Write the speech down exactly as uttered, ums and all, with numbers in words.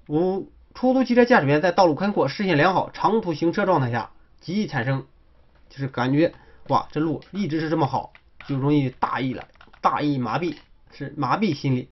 五、出租汽车驾驶员在道路宽阔、视线良好、长途行车状态下，极易产生就是感觉哇，这路一直是这么好，就容易大意了，大意麻痹，是麻痹心理。